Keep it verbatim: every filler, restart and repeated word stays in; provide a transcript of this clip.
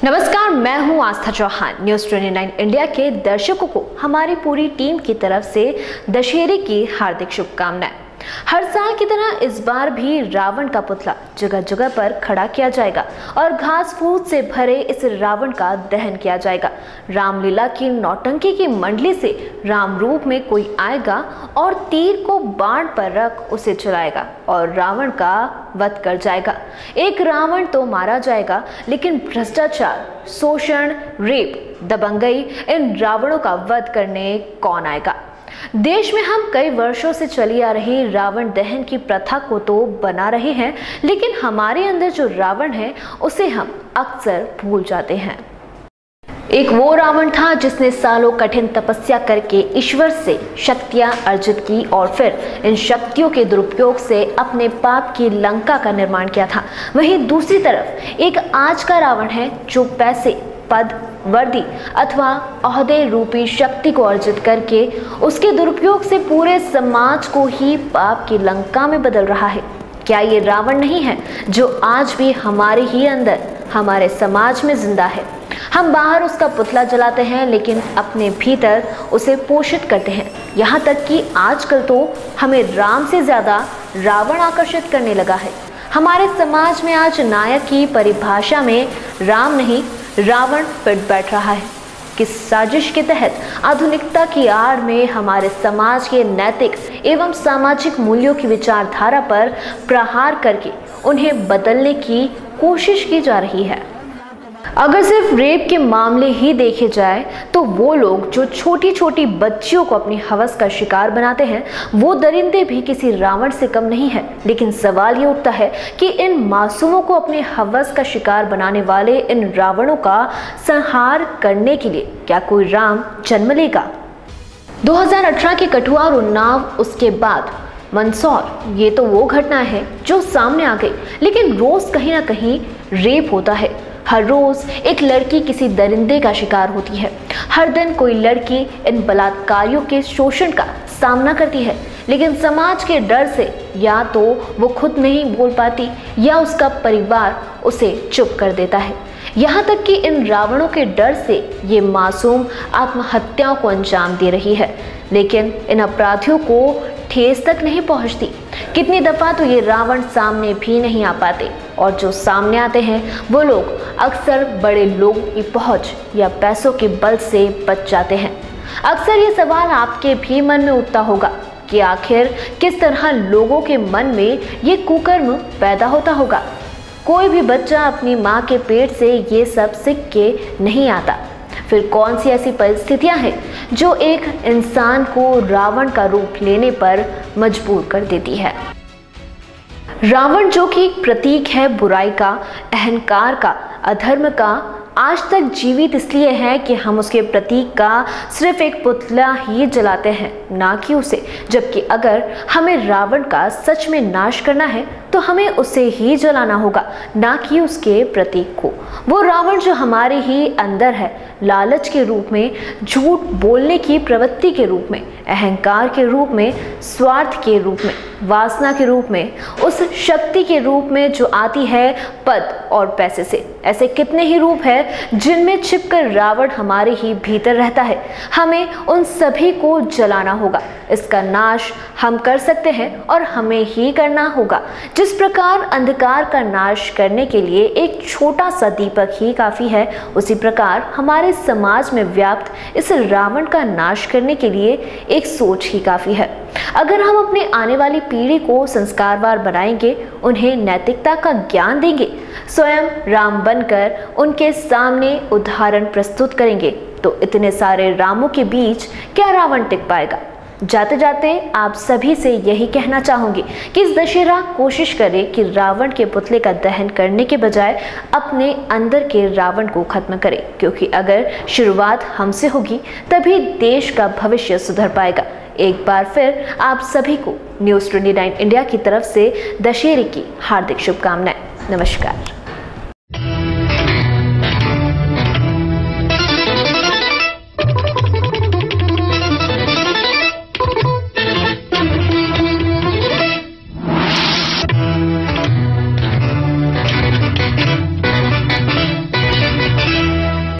नमस्कार, मैं हूं आस्था चौहान। न्यूज़ उनतीस इंडिया के दर्शकों को हमारी पूरी टीम की तरफ से दशहरे की हार्दिक शुभकामनाएं। हर साल की तरह इस बार भी रावण का पुतला जगह जगह पर खड़ा किया जाएगा और घास फूस से भरे इस रावण का दहन किया जाएगा। रामलीला की नौटंकी की मंडली से राम रूप में कोई आएगा और तीर को बाण पर रख उसे चलाएगा और रावण का वध कर जाएगा। एक रावण तो मारा जाएगा, लेकिन भ्रष्टाचार, शोषण, रेप, दबंगई, इन रावणों का वध करने कौन आएगा? देश में हम कई वर्षों से चली आ रही रावण दहन की प्रथा को तो बना रहे हैं, लेकिन हमारे अंदर जो रावण है उसे हम अक्सर भूल जाते हैं। एक वो रावण था जिसने सालों कठिन तपस्या करके ईश्वर से शक्तियां अर्जित की और फिर इन शक्तियों के दुरुपयोग से अपने पाप की लंका का निर्माण किया था। वहीं दूसरी तरफ एक आज का रावण है जो पैसे, पद, वर्दी अथवा ओहदे रूपी शक्ति को अर्जित करके उसके दुरुपयोग से पूरे समाज को ही पाप की लंका में बदल रहा है। क्या ये रावण नहीं है जो आज भी हमारे ही अंदर, हमारे समाज में जिंदा है? हम बाहर उसका पुतला जलाते हैं, लेकिन अपने भीतर उसे पोषित करते हैं। यहाँ तक कि आजकल तो हमें राम से ज्यादा रावण आकर्षित करने लगा है। हमारे समाज में आज नायक की परिभाषा में राम नहीं, रावण पिट बैठ रहा है। किस साजिश के तहत आधुनिकता की आड़ में हमारे समाज के नैतिक एवं सामाजिक मूल्यों की विचारधारा पर प्रहार करके उन्हें बदलने की कोशिश की जा रही है। अगर सिर्फ रेप के मामले ही देखे जाए तो वो लोग जो छोटी छोटी बच्चियों को अपनी हवस का शिकार बनाते हैं, वो दरिंदे भी किसी रावण से कम नहीं है। लेकिन सवाल ये उठता है कि इन मासूमों को अपने हवस का शिकार बनाने वाले इन रावणों का संहार करने के लिए क्या कोई राम जन्म लेगा? दो हज़ार अठारह के कठुआ और उन्नाव, उसके बाद मंदसौर, ये तो वो घटना है जो सामने आ गई। लेकिन रोज कहीं ना कहीं रेप होता है। हर रोज एक लड़की किसी दरिंदे का शिकार होती है। हर दिन कोई लड़की इन बलात्कारियों के शोषण का सामना करती है, लेकिन समाज के डर से या तो वो खुद नहीं बोल पाती या उसका परिवार उसे चुप कर देता है। यहाँ तक कि इन रावणों के डर से ये मासूम आत्महत्याओं को अंजाम दे रही है, लेकिन इन अपराधियों को ठेस तक नहीं पहुंचती। कितनी दफा तो ये रावण सामने भी नहीं आ पाते, और जो सामने आते हैं वो लोग अक्सर बड़े लोगों की पहुंच या पैसों के बल से बच जाते हैं। अक्सर ये सवाल आपके भी मन में उठता होगा कि आखिर किस तरह लोगों के मन में ये कुकर्म पैदा होता होगा। कोई भी बच्चा अपनी माँ के पेट से ये सब सीख के नहीं आता। फिर कौन सी ऐसी परिस्थितियां हैं जो एक इंसान को रावण का रूप लेने पर मजबूर कर देती है? रावण जो कि एक प्रतीक है बुराई का, अहंकार का, अधर्म का, आज तक जीवित इसलिए है कि हम उसके प्रतीक का सिर्फ एक पुतला ही जलाते हैं, ना कि उसे। जबकि अगर हमें रावण का सच में नाश करना है तो हमें उसे ही जलाना होगा, ना कि उसके प्रतीक को। वो रावण जो हमारे ही अंदर है, लालच के रूप में, झूठ बोलने की प्रवृत्ति के रूप में, अहंकार के रूप में, स्वार्थ के रूप में, वासना के रूप में, उस शक्ति के रूप में जो आती है पद और पैसे से। ऐसे कितने ही रूप हैं जिनमें छिपकर रावण हमारे ही भीतर रहता है। हमें उन सभी को जलाना होगा। इसका नाश हम कर सकते हैं और हमें ही करना होगा। जिस प्रकार अंधकार का नाश करने के लिए एक छोटा सा दीपक ही काफी है, उसी प्रकार हमारे समाज में व्याप्त इस रावण का नाश करने के लिए एक सोच ही काफी है। अगर हम अपने आने वाली पीढ़ी को संस्कारवान बनाएंगे, उन्हें नैतिकता का ज्ञान देंगे, स्वयं राम बनकर उनके सामने उदाहरण प्रस्तुत करेंगे, तो इतने सारे रामों के बीच क्या रावण टिक पाएगा? जाते जाते आप सभी से यही कहना चाहूंगी कि इस दशहरा कोशिश करें कि रावण के पुतले का दहन करने के बजाय अपने अंदर के रावण को खत्म करें, क्योंकि अगर शुरुआत हमसे होगी तभी देश का भविष्य सुधर पाएगा। एक बार फिर आप सभी को न्यूज़ उनतीस इंडिया की तरफ से दशहरे की हार्दिक शुभकामनाएं। नमस्कार।